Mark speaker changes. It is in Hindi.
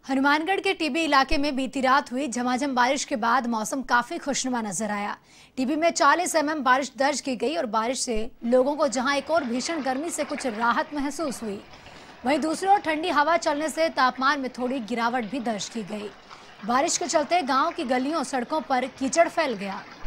Speaker 1: हनुमानगढ़ के टीबी इलाके में बीती रात हुई झमाझम बारिश के बाद मौसम काफी खुशनुमा नजर आया। टीबी में 40 mm बारिश दर्ज की गई और बारिश से लोगों को जहां एक और भीषण गर्मी से कुछ राहत महसूस हुई, वहीं दूसरी ओर ठंडी हवा चलने से तापमान में थोड़ी गिरावट भी दर्ज की गई। बारिश के चलते गांव की गलियों सड़कों पर कीचड़ फैल गया।